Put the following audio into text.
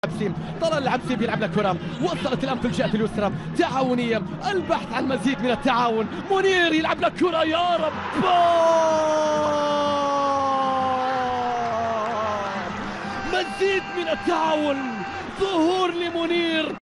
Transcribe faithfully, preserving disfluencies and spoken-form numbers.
العبسي. طلال العبسي بيلعب لك كرة، وصلت الآن في الجهة اليسرى، تعاونية، البحث عن مزيد من التعاون. منير يلعب لك كرة، يا رب، مزيد من التعاون، ظهور لمنير.